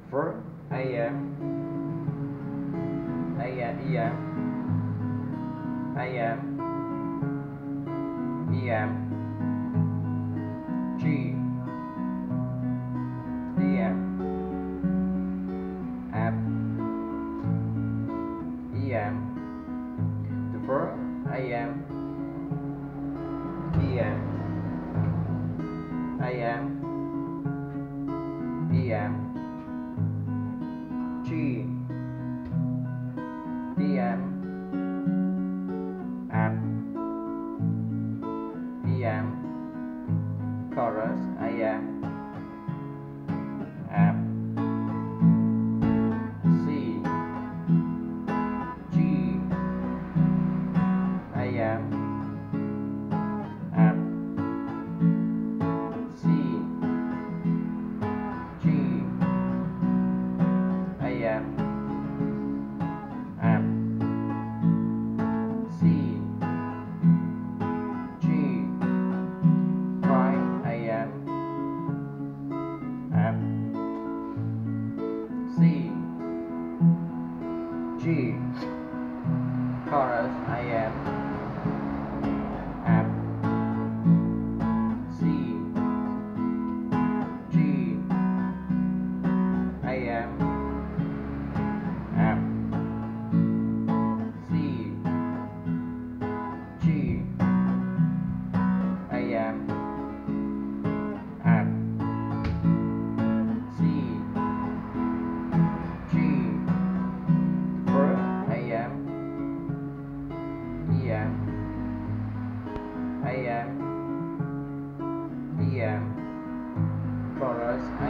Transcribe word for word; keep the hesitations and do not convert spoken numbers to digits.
First A M A M E M A M E M G D M F E M. The first A M E M A M E M G D M F E M. Chorus A M F C G A M F C G A M F C G five A M F C G. Chorus A M F C G A M F C G A M F C G. First A M E M A M E M. Chorus A